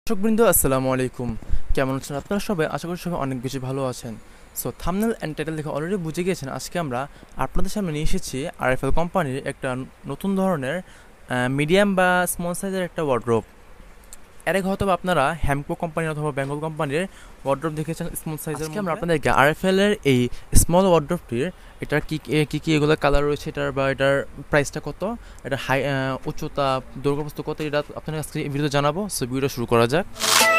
দর্শকবৃন্দ আসসালামু আলাইকুম, কেমন আছেন আপনারা সবাই? আশা করি সবাই অনেক বেশি ভালো আছেন। সো থাম্বনেল অ্যান্ড টাইটেল দেখে অলরেডি বুঝে গিয়েছেন আজকে আমরা আপনাদের সামনে নিয়ে এসেছি আরএফএল কোম্পানির একটা নতুন ধরনের মিডিয়াম বা স্মল সাইজের একটা ওয়ার্ড্রোব। এর আগে হয়তো আপনারা হ্যামকো কোম্পানি অথবা বেঙ্গল কোম্পানির ওয়ার্ড্রোব দেখেছেন স্মল সাইজের। আমরা আপনাদেরকে আরএফএল এর এই স্মল ওয়ার্ড্রোবটির এটার কি এগুলো কালার রয়েছে, এটার প্রাইসটা কত, এটা হাই উচ্চতা দৈর্ঘ্যপ্রস্থ কত, এটা আপনাদের আজকে এই ভিডিওতে জানাবো। সো ভিডিওটা শুরু করা যাক।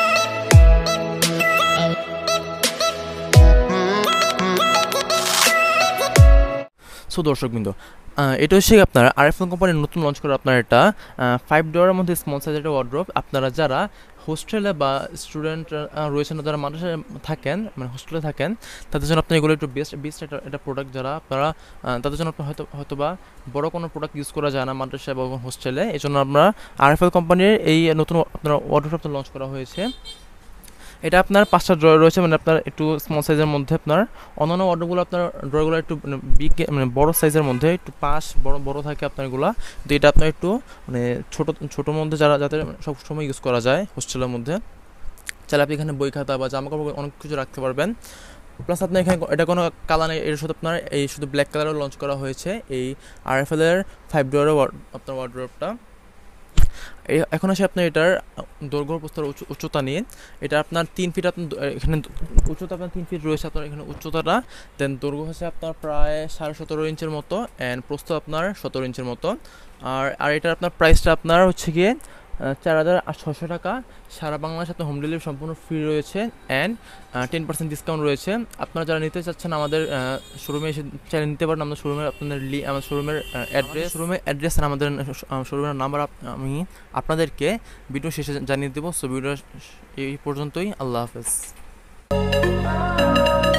সো দর্শকবৃন্দ, এটা হচ্ছে আপনার আরএফএল কোম্পানির নতুন লঞ্চ করা আপনার এটা $5 মধ্যে স্মল সাইজের একটা ওয়ার্ড্রোব। আপনারা যারা হোস্টেলে বা স্টুডেন্ট রয়েছেন, যারা মানুষে থাকেন, মানে হোস্টেলে থাকেন, তাদের জন্য আপনার এগুলো একটু বেস্ট একটা প্রোডাক্ট। যারা আপনারা তাদের জন্য আপনার হয়তো বা বড় কোনো প্রোডাক্ট ইউজ করা যায় না মাদ্রাসা বা হোস্টেলে, এই জন্য আমরা আরএফএল কোম্পানির এই নতুন আপনার ওয়ার্ড্রোবটা লঞ্চ করা হয়েছে। এটা আপনার 5টা ড্রয়ার রয়েছে, মানে আপনার একটু স্মল সাইজের মধ্যে। আপনার অন্যান্য অর্ডারগুলো আপনার ড্রয়ারগুলো একটু বিগ, মানে বড় সাইজের মধ্যে, একটু পাশ বড় থাকে আপনার এগুলো। তো এটা আপনার একটু মানে ছোটোর মধ্যে যাতে সব সময় ইউজ করা যায় হোস্টেলের মধ্যে। চাইলে আপনি এখানে বই খাতা বা জামা কাপড় অনেক কিছু রাখতে পারবেন। প্লাস আপনার এখানে এটা কোনো কালার নেই, এর সাথে আপনার এই শুধু ব্ল্যাক কালারও লঞ্চ করা হয়েছে এই আরএফএল এর $5 আপনার ওয়ার্ড্রোবটা। এখন আসে আপনার এটার দৈর্ঘ্য প্রস্থের উচ্চতা নিয়ে। এটা আপনার 3 ফিট, আপনার এখানে উচ্চতা আপনার 3 ফিট রয়েছে আপনার এখানে উচ্চতাটা। দেন দৈর্ঘ্য হচ্ছে আপনার প্রায় 17.5 ইঞ্চের মতো, অ্যান্ড প্রস্থ আপনার 17 ইঞ্চের মতো। আর এটার আপনার প্রাইসটা আপনার হচ্ছে গিয়ে 4,600 টাকা। সারা বাংলাদেশে আপনার হোম ডেলিভারি সম্পূর্ণ ফ্রি রয়েছে, অ্যান্ড 10% ডিসকাউন্ট রয়েছে। আপনারা যারা নিতে চাচ্ছেন আমাদের শোরুমে এসে চাইলে নিতে পারেন। আমাদের শোরুমের আমার শোরুমের অ্যাড্রেস আর আমাদের শোরুমের নাম্বার আমি আপনাদেরকে ভিডিও শেষে জানিয়ে দেবো। সো ভিডিও এই পর্যন্তই। আল্লাহ হাফেজ।